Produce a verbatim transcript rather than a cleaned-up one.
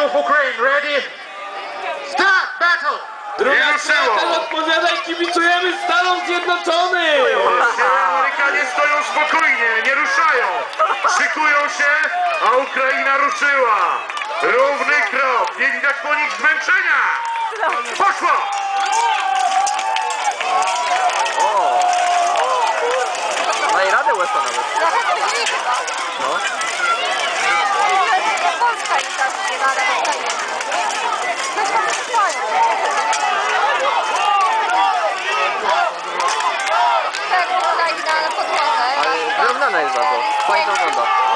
of Ukraine, ready? Start battle! Druga strona odpowiada i kibicujemy Stanom Zjednoczonym! Amerykanie stoją spokojnie, nie ruszają. Szykują się, a Ukraina ruszyła. Równy krok, nie widać po nich zmęczenia. Poszło! O! Daje radę Łesa nawet. No. Polska i ta śpiewana dostaje. Coś tam trwają. Tak, Ukraina na podłodze. Ale wyrównana jest bardzo. Fajnie to wygląda.